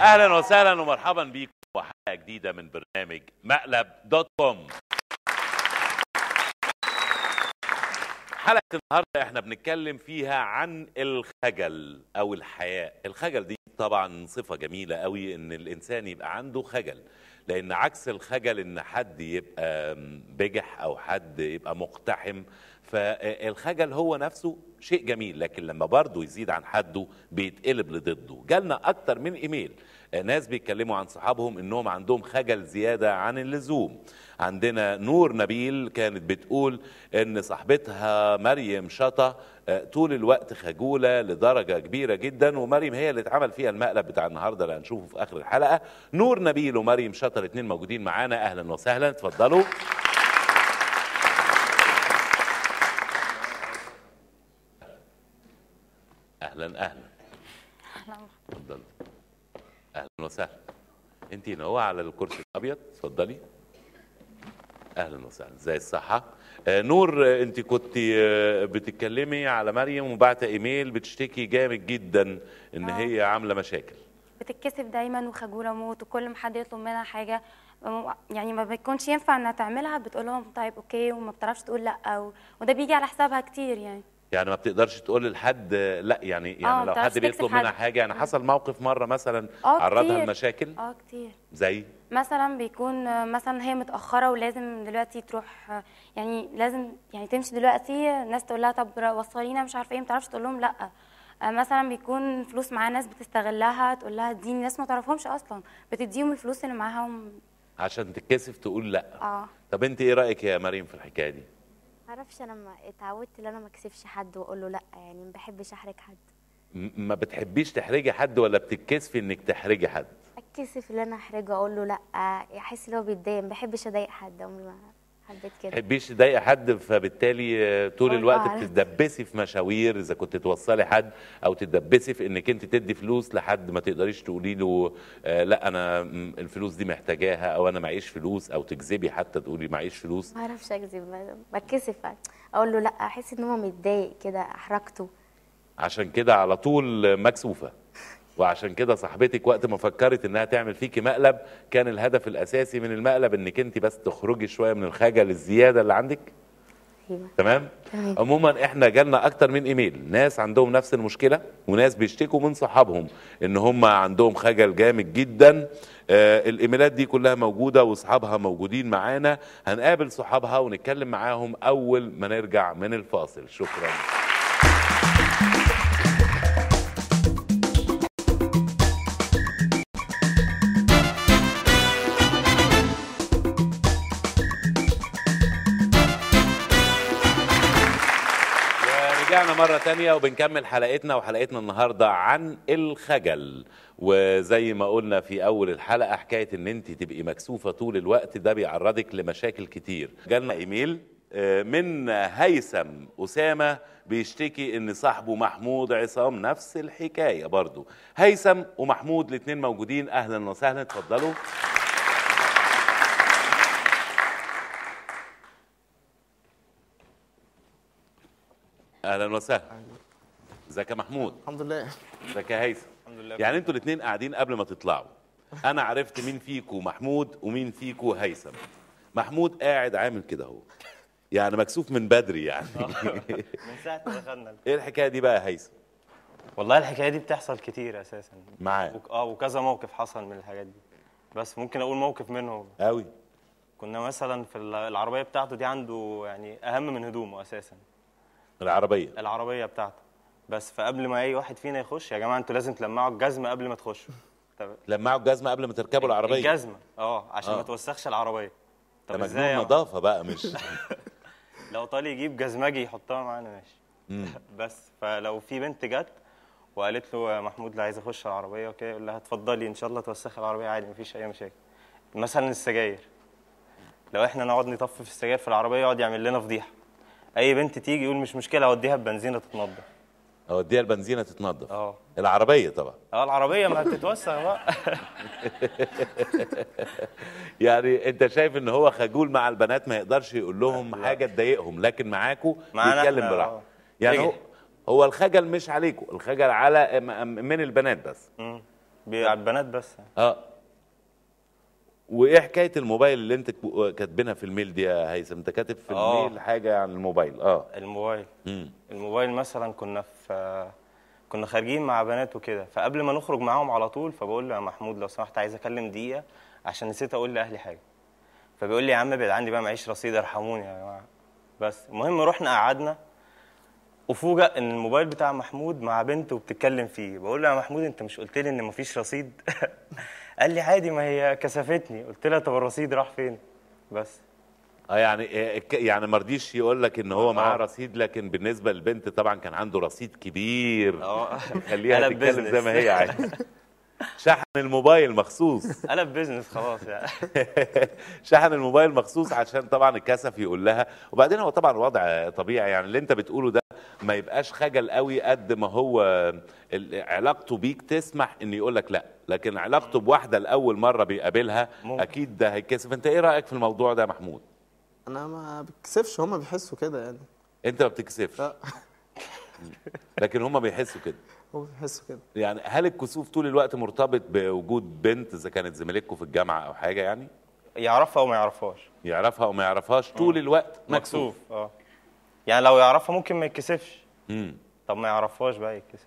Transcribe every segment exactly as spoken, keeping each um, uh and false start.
اهلا وسهلا ومرحبا بيكم وحلقه جديده من برنامج مقلب دوت كوم. حلقه النهارده احنا بنتكلم فيها عن الخجل او الحياء. الخجل دي طبعا صفه جميله قوي ان الانسان يبقى عنده خجل، لان عكس الخجل ان حد يبقى بجح او حد يبقى مقتحم. فالخجل هو نفسه شيء جميل، لكن لما برضه يزيد عن حده بيتقلب لضده. جالنا اكتر من ايميل ناس بيتكلموا عن صحابهم انهم عندهم خجل زياده عن اللزوم. عندنا نور نبيل كانت بتقول ان صاحبتها مريم شطه طول الوقت خجوله لدرجه كبيره جدا، ومريم هي اللي اتعمل فيها المقلب بتاع النهارده اللي هنشوفه في اخر الحلقه. نور نبيل ومريم شطه الاثنين موجودين معانا، اهلا وسهلا، اتفضلوا. اهلا اهلا اهلا اتفضلي. اهلا وسهلا. انت نوى على الكرسي الابيض، اتفضلي. اهلا وسهلا، ازي الصحه؟ آه نور، آه انت كنت آه بتتكلمي على مريم وبعت ايميل بتشتكي جامد جدا ان آه. هي عامله مشاكل. بتتكسف دايما وخجوله موت، وكل ما حد يطلب منها حاجه يعني ما بيكونش ينفع انها تعملها بتقول لهم طيب اوكي، وما بتعرفش تقول لا، وده بيجي على حسابها كتير. يعني يعني ما بتقدرش تقول لحد لا، يعني يعني آه لو حد بيطلب منها حاجه، يعني حصل موقف مره مثلا عرضها لمشاكل؟ اه كتير. زي مثلا بيكون مثلا هي متاخره ولازم دلوقتي تروح، يعني لازم يعني تمشي دلوقتي، الناس تقول لها طب وصلينا مش عارفه ايه، ما تعرفش تقول لهم لا. مثلا بيكون فلوس معاها ناس بتستغلها، تقول لها اديني، ناس ما تعرفهمش اصلا بتديهم الفلوس اللي معاهم عشان تتكسف تقول لا. اه طب انت ايه رايك يا مريم في الحكايه دي؟ معرفش، انا ما اتعودت ان انا ما اكسفش حد واقول له لا، يعني ما بحبش احرج حد. ما بتحبيش تحرجي حد ولا بتتكسفي انك تحرجي حد؟ اتكسف ان انا احرجه اقول له لا، احس ان هو بيتضايق، ما بحبش اضايق حد، عمري ما حبيت كده. ما تحبيش تضايقي حد، فبالتالي طول الوقت بتتدبسي في مشاوير اذا كنت توصلي حد، او تتدبسي في انك انت تدي فلوس لحد ما تقدريش تقولي له آه لا انا الفلوس دي محتاجاها، او انا معيش فلوس، او تكذبي حتى تقولي معيش فلوس. ما اعرفش اكذب، بتكسف اقول له لا، احس ان هو متضايق كده، احرجته. عشان كده على طول مكسوفه، وعشان كده صاحبتك وقت ما فكرت انها تعمل فيكي مقلب كان الهدف الاساسي من المقلب انك انت بس تخرجي شويه من الخجل الزياده اللي عندك. ايوه تمام. تمام. عموما احنا جالنا اكتر من ايميل، ناس عندهم نفس المشكله وناس بيشتكوا من صحابهم ان هم عندهم خجل جامد جدا. آه الايميلات دي كلها موجوده واصحابها موجودين معانا، هنقابل صحابها ونتكلم معاهم اول ما نرجع من الفاصل. شكرا. رجعنا مرة تانية وبنكمل حلقتنا، وحلقتنا النهاردة عن الخجل. وزي ما قلنا في أول الحلقة، حكاية إن أنت تبقي مكسوفة طول الوقت ده بيعرضك لمشاكل كتير. جالنا إيميل من هيثم أسامة بيشتكي إن صاحبه محمود عصام نفس الحكاية برضو. هيثم ومحمود الاتنين موجودين، أهلا وسهلا، اتفضلوا. اهلا وسهلا. ازيك يا محمود؟ الحمد لله. ازيك يا هيثم؟ الحمد لله. يعني انتوا الاثنين قاعدين قبل ما تطلعوا، انا عرفت مين فيكو محمود ومين فيكو هيثم. محمود قاعد عامل كده اهو، يعني مكسوف من بدري يعني. من ساعه ما دخلنا. ايه الحكايه دي بقى يا هيثم؟ والله الحكايه دي بتحصل كتير اساسا معاك. وك... اه وكذا موقف حصل من الحاجات دي، بس ممكن اقول موقف منهم قوي. كنا مثلا في العربيه بتاعته دي، عنده يعني اهم من هدومه اساسا العربيه العربيه بتاعته. بس فقبل ما اي واحد فينا يخش، يا جماعه انتوا لازم تلمعوا الجزمه قبل ما تخشوا. تلمعوا الجزمه قبل ما تركبوا العربيه؟ الجزمه اه عشان آه. ما توسخش العربيه. طب ازاي؟ نظافه بقى مش لو طالع يجيب جزمجي يحطها معانا ماشي. بس فلو في بنت جت وقالت له يا محمود لا عايز اخش العربيه وكده، يقول لها اتفضلي ان شاء الله توسخي العربيه عادي مفيش اي مشاكل. مثلا السجاير، لو احنا نقعد نطفي في السجاير في العربيه يقعد يعمل لنا فضيحه. اي بنت تيجي يقول مش مشكله اوديها ببنزينه تتنضف. اوديها البنزينه تتنضف؟ اه العربيه طبعا. اه العربيه ما بتتوسخ بقى. يعني انت شايف ان هو خجول مع البنات، ما يقدرش يقول لهم حاجه تضايقهم، لكن معاكوا بيتكلم براحته. يعني هو هو الخجل مش عليكم، الخجل على من البنات بس. مم. على البنات بس. اه وايه حكايه الموبايل اللي انت كاتبينها في الميل دي يا هيثم؟ انت كاتب في آه. الميل حاجه عن الموبايل. اه الموبايل مم. الموبايل مثلا كنا في كنا خارجين مع بنات وكده، فقبل ما نخرج معاهم على طول فبقول له يا محمود لو سمحت عايز اكلم دقيقه عشان نسيت اقول لاهلي حاجه. فبيقول لي يا عم ابعد عني بقى معيش رصيد ارحموني يا جماعه. بس المهم رحنا قعدنا وفوجئ ان الموبايل بتاع محمود مع بنت وبتتكلم فيه. بقول له يا محمود انت مش قلت لي ان مفيش رصيد؟ قال لي عادي ما هي كسفتني. قلت لها طب الرصيد راح فين؟ بس اه يعني يعني ما رضيش يقول لك ان هو معاه آه. رصيد، لكن بالنسبه للبنت طبعا كان عنده رصيد كبير. اه خليها قلب تتكلم زي بيزنس. ما هي عايزه. شحن الموبايل مخصوص. قلب بيزنس خلاص يعني. شحن الموبايل مخصوص عشان طبعا الكسف يقول لها. وبعدين هو طبعا وضع طبيعي، يعني اللي انت بتقوله ده ما يبقاش خجل قوي قد ما هو علاقته بيك تسمح ان يقول لك لا، لكن علاقته بواحده لاول مره بيقابلها ممكن. اكيد ده هيكسف. انت ايه رايك في الموضوع ده يا محمود؟ انا ما بتكسفش، هما بيحسوا كده يعني. انت ما بتكسفش لا لكن هما بيحسوا كده. هما بيحسوا كده. يعني هل الكسوف طول الوقت مرتبط بوجود بنت اذا كانت زميلتكم في الجامعه او حاجه يعني؟ يعرفها او ما يعرفهاش. يعرفها او ما يعرفهاش طول الوقت مكسوف. مكسوف اه. يعني لو يعرفها ممكن ما يتكسفش. امم طب ما يعرفهاش بقى يتكسف.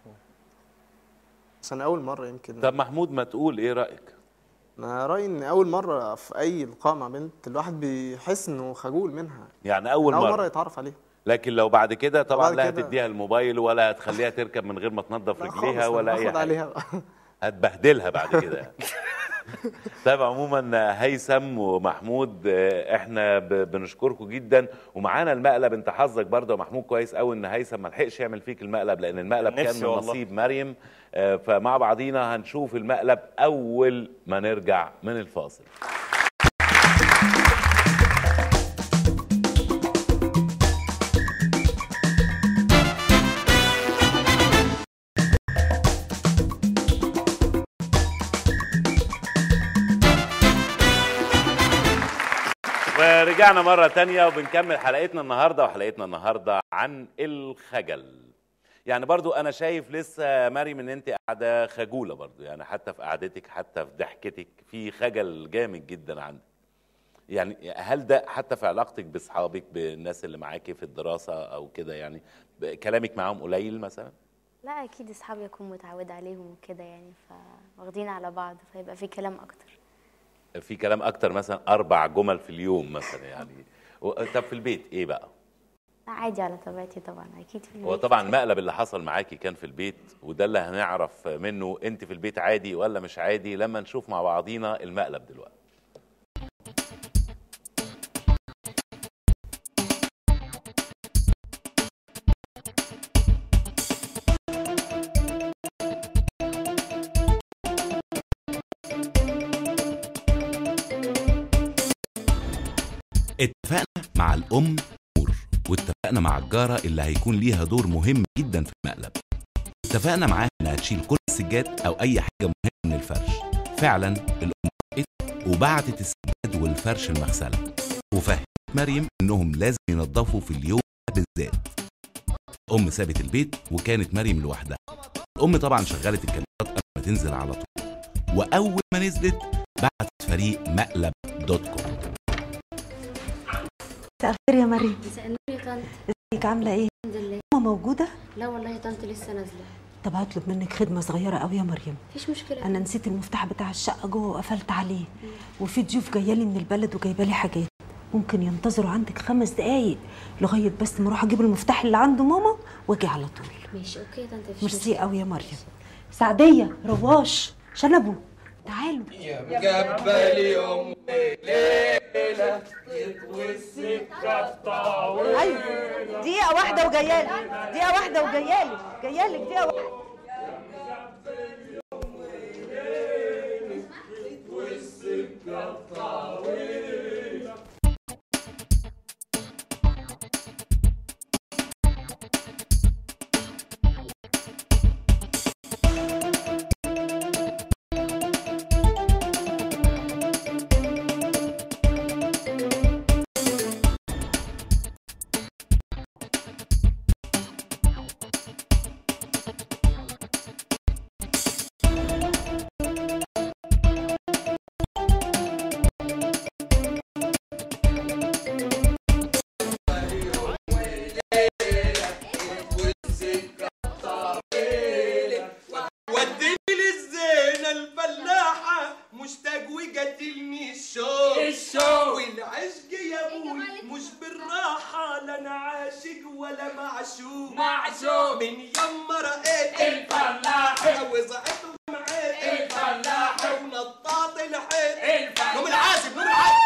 عشان اول مره يمكن. طب محمود ما تقول ايه رايك؟ انا رايي ان اول مره في اي لقاء مع بنت الواحد بيحس انه خجول منها. يعني اول اول مره, مره يتعرف عليها. لكن لو بعد كده طبعا بعد لا كده- هتديها الموبايل ولا هتخليها تركب من غير ما تنظف لا رجليها خالص، ولا أنا اي باخد حاجه. عليها بقى. هتبهدلها بعد كده يعني. طيب عموما هيثم ومحمود احنا ب- بنشكركم جدا، ومعانا المقلب. انت حظك برضه يا محمود كويس قوي ان هيثم ما لحقش يعمل فيك المقلب، لان المقلب كان نفسي من والله. نصيب مريم. آه، فمع بعضينا هنشوف المقلب اول ما نرجع من الفاصل. ورجعنا مرة تانية وبنكمل حلقتنا النهاردة، وحلقتنا النهاردة عن الخجل. يعني برضو أنا شايف لسه مريم إن أنت قاعدة خجولة برضو، يعني حتى في قعدتك حتى في ضحكتك في خجل جامد جدا عندك. يعني هل ده حتى في علاقتك بأصحابك بالناس اللي معاكي في الدراسة أو كده، يعني كلامك معاهم قليل مثلا؟ لا اكيد اصحابي اكون متعوده عليهم وكده يعني، فواخدين على بعض فيبقى في كلام اكتر. في كلام أكتر مثلا أربع جمل في اليوم مثلا يعني. طب في البيت إيه بقى؟ لا عادي على طبيعتي طبعا، اكيد في البيت. هو طبعا المقلب اللي حصل معاكي كان في البيت، وده اللي هنعرف منه انت في البيت عادي ولا مش عادي لما نشوف مع بعضينا المقلب دلوقتي. اتفقنا مع الأم نور، واتفقنا مع الجارة اللي هيكون ليها دور مهم جدا في المقلب. اتفقنا معاها انها تشيل كل السجاد او اي حاجة مهمة من الفرش. فعلا الأم وافقت وبعتت السجاد والفرش المغسلة، وفهمت مريم انهم لازم ينظفوا في اليوم ده بالذات. الأم سابت البيت وكانت مريم لوحدها. الأم طبعا شغلت الكاميرات قبل ما تنزل على طول، وأول ما نزلت بعتت فريق مقلب دوت كوم. مساء الخير يا مريم. مساء النور يا طنط. ازيك عامله ايه؟ الحمد لله. ماما موجوده؟ لا والله يا طنط لسه نازله. طب هطلب منك خدمه صغيره قوي يا مريم. مفيش مشكله. انا نسيت المفتاح بتاع الشقه جوه وقفلت عليه، وفي ضيوف جايه لي من البلد وجايبه لي حاجات. ممكن ينتظروا عندك خمس دقايق لغايه بس ما اروح اجيب المفتاح اللي عنده ماما واجي على طول. ماشي اوكي يا طنط. مفيش ميرسي مشكلة. قوي يا مريم. سعديه، رواش، شنبو، تعالوا. يا مجبل يوم ليلة يطوي السكة الطويلة. ايوه دقيقه واحده وجايه لك، دقيقه واحده وجايه لك، جايه لك دقيقه واحده. يطوي السكة الطويلة. عاشق ولا معشوق معشوق من يوم ما رأيت الفلاح وزعت ومعيت الفلاح ونطاط الحيط الفلاح نوم العازب نوم العازب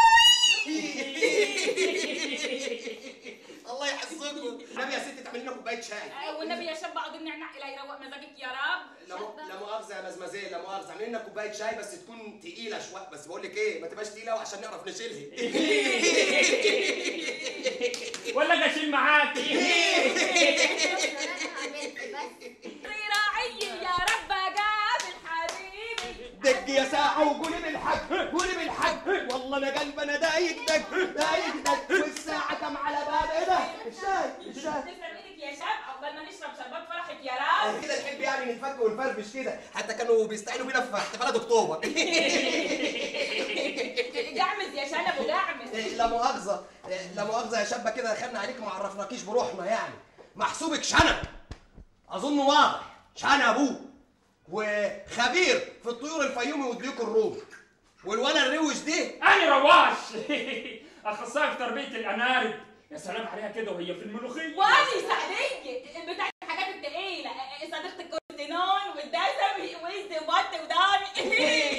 الله يحفظكم. النبي يا ستي تعمل لنا كوبايه شاي. والنبي يا شاب اقعد النعناع الى يروق مزاجك يا رب. لا م... لا مؤاخذه يا مزمزيه، لا مؤاخذه، اعمل لنا كوبايه شاي بس تكون تقيله شويه. بس بقول لك ايه، ما تبقاش تقيله عشان نعرف نشيلها. ولا اشيل معاكي. راعي يا رب قابل حبيبي. دق يا ساعه وقولي بالحق قولي بالحق والله انا قلبي انا دايق دق دايق دق والساعه كم على باب ايه ده؟ الشاي الشاي. تسلم ايدك يا شاب عقبال ما نشرب شربات فرحك يا رب. كده نحب يعني نتفك ونفرفش كده، حتى كانوا بيستعينوا بينا في احتفالات اكتوبر. جعمز يا شنب وجعمز. لا مؤاخذه لا مؤاخذه يا شابه، كده دخلنا عليك ما عرفناكيش بروحنا يعني. محسوبك شنب اظن واضح، شنب ابوه وخبير في الطيور الفيومي وديوك الروم. والولا الروش دي انا رواش اخصائي في تربيه الانارب. يا سلام عليها كده وهي في الملوخيه. وادي سعديه بتاعت الحاجات الثقيله، صديقه الكورتينون والدسم والزبط وداني.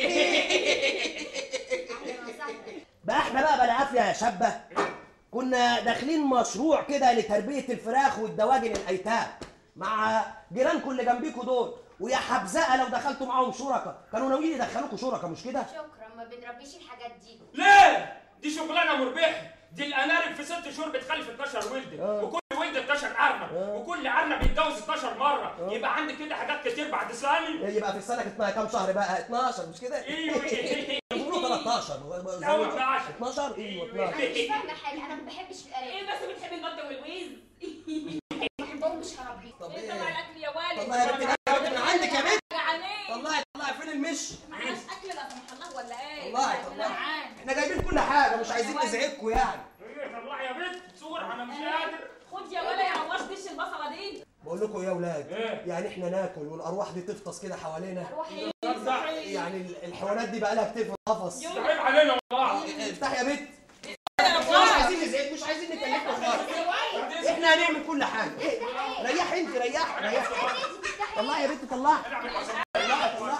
بقى احنا بقى بلا عافيه يا شابه كنا داخلين مشروع كده لتربيه الفراخ والدواجن الايتام مع جيرانكم اللي جنبيكوا دول، ويا حبزقه لو دخلتوا معاهم شركاء كانوا ناويين يدخلوكوا شركاء مش كده؟ شكرا، ما بنربيش الحاجات دي. ليه؟ دي شغلانه مربحه. دي الانارب في ست شهور بتخلف اتناشر ولده، آه. وكل ولد اتناشر عرمه، آه. وكل عرمه بيتجوز اتناشر مره. آه. يبقى عندك كده حاجات كتير بعد سنه. يبقى في السنه كانت كام شهر بقى؟ اتناشر مش كده؟ ايوه بيقولوا تلتاشر. لا اتناشر. اتناشر ايوه انا اتناشر. مش فاهمه حاجه، انا ما بحبش القرايه. ايه بس بتحبي البط والويز؟ ما بحبهم مش هربيهم. طب ايه ايه؟ طبعا الاكل يا والد. والله يا بنتي انا من عندك يا بنت. جعانين. طلعي طلعي فين المش؟ معناش اكل لا سمح الله ولا ايه؟ والله طلعي. احنا جايبين كل حاجه مش عايزين نزعجكم يعني. ايه طلعي يا بنت صور انا مش قادر. خد يا ولا يا رواش دش البصله دي. بقول لكم ايه يا اولاد؟ إيه؟ يعني احنا ناكل والارواح دي تفطس كده حوالينا. اروح ايه؟ يعني الحيوانات دي بقى لها كتير في القفص. عيب علينا والله. افتح يا بنت. مش عايزين نزعجك مش عايزين نكلمكم خالص. احنا هنعمل كل حاجه. ريحي انت ريحي ريحي. طلعي يا بنت طلعي. طلعي طلعي.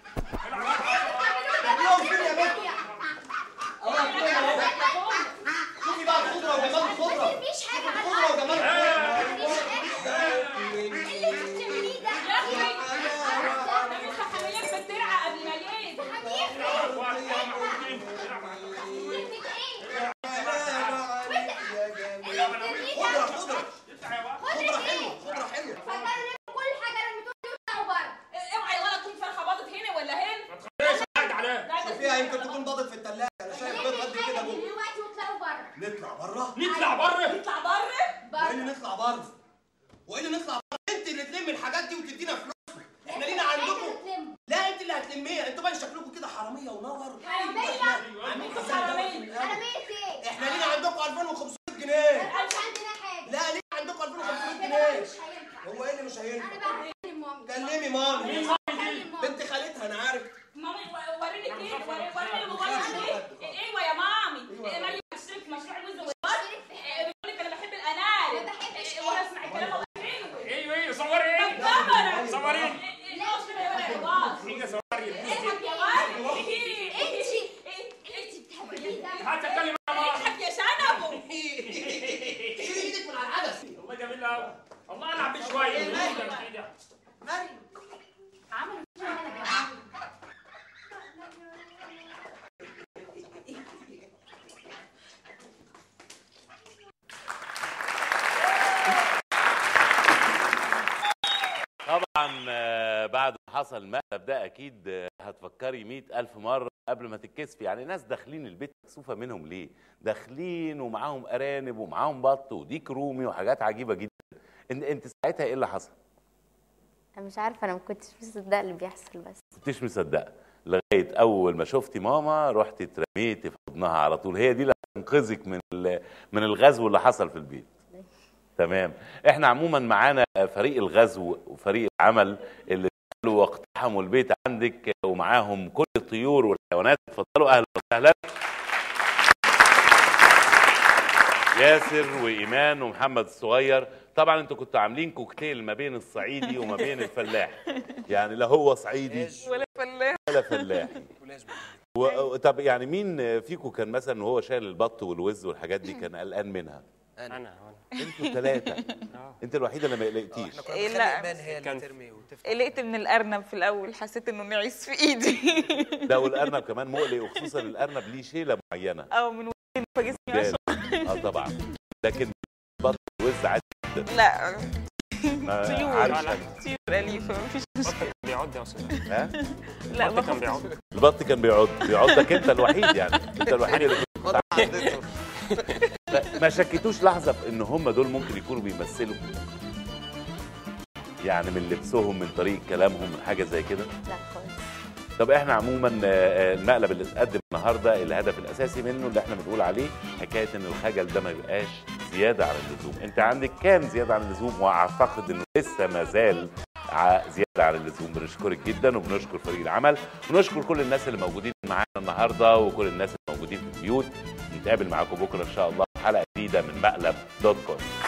طلعوا فين يا بنت؟ الله يكرمك. شوفي بقى الخضره وجمال الخضره. مفيش حاجه على الخضره وجمال الخضره. يمكن تكون باضت في الثلاجه، انا شايف بيض قد كده جوه. دلوقتي وطلعوا بره. نطلع بره؟ نطلع بره؟ نطلع بره؟ وايه اللي نطلع بره؟ وايه اللي نطلع بره؟ انت اللي تلمي الحاجات دي وتدينا فلوس. احنا لينا عندكم. لا انت اللي هتلميها، انتوا بقى شكلكم كده حراميه ونور. حراميه؟ عاملين حراميه؟ حراميه ايه؟ احنا لينا عندكم ألفين وخمسمية جنيه. احنا مش عندنا حاجه. لا لينا عندكم ألفين وخمسمية جنيه. مش هينفع. هو ايه اللي مش هينفع؟ انا بقى هكلم مامي. كلمي مامي. مين مامي دي؟ بنت خالتها انا عارف. مامي وريني كده وريني الموبايل دي. ايوه يا مامي. مريم بتشترك في مشروع الوز والبط. بتقول لك انا بحب الانارب. ما بحبش وهسمع الكلام الله حلو. ايوه ايوه صوري ايه؟ بالكاميرا صوري. لا مش كده يا ولد يا باص. هي صوري. اضحك يا ولد. انت انت بتحبي ده. هات اتكلم يا ماما. اضحك يا شنبو. شيلي ايدك من على العدس. والله جميل قوي. والله العب بيه شويه. مريم. عملوا فيها انا جميل. طبعا آه، بعد ما حصل المقلب ده اكيد آه، هتفكري مئة الف مره قبل ما تتكسفي. يعني ناس داخلين البيت مكسوفه منهم ليه؟ داخلين ومعاهم ارانب ومعاهم بط وديك رومي وحاجات عجيبه جدا. انت انت ساعتها ايه اللي حصل؟ انا مش عارفه، انا ما كنتش مصدقه اللي بيحصل بس. ما كنتش مصدقه لغايه اول ما شفتي ماما رحتي اترميتي في حضنها على طول. هي دي اللي هتنقذك من من الغزو اللي حصل في البيت. تمام. احنا عموما معانا فريق الغزو وفريق العمل اللي دخلوا واقتحموا البيت عندك ومعاهم كل الطيور والحيوانات. اتفضلوا اهلا وسهلا. ياسر وايمان ومحمد الصغير. طبعا انتوا كنتوا عاملين كوكتيل ما بين الصعيدي وما بين الفلاح، يعني لا هو صعيدي ولا فلاح ولا فلاحي. و... طب يعني مين فيكم كان مثلا وهو شايل البط والوز والحاجات دي كان قلقان منها؟ انا انا انتوا ثلاثه. انت الوحيده اللي ما قلقتيش. لا قلقت من الارنب في الاول، حسيت انه نعيس في ايدي. لا والارنب كمان مقلق، وخصوصا الارنب ليه شيله معينه. اه من وين فجسمي اه طبعا. لكن البط والوز عادي جدا. لا طيور طيور اليفه مفيش مشكله. بيعض يا استاذ. ها؟ لا البط كان بيعض. البط كان بيعض، بيعضك انت الوحيد يعني، انت الوحيد اللي ما شكيتوش لحظه في ان هم دول ممكن يكونوا بيمثلوا؟ يعني من لبسهم، من طريقه كلامهم، من حاجه زي كده؟ لا خالص. طب احنا عموما المقلب اللي اتقدم النهارده الهدف الاساسي منه اللي احنا بنقول عليه حكايه ان الخجل ده ما يبقاش زياده عن اللزوم. انت عندك كان زياده عن اللزوم، واعتقد انه لسه ما زال زياده عن اللزوم. بنشكرك جدا وبنشكر فريق العمل، ونشكر كل الناس اللي موجودين معانا النهارده وكل الناس اللي موجودين في البيوت. نتقابل معاكم بكره ان شاء الله في حلقه جديده من مقلب دوت كوم.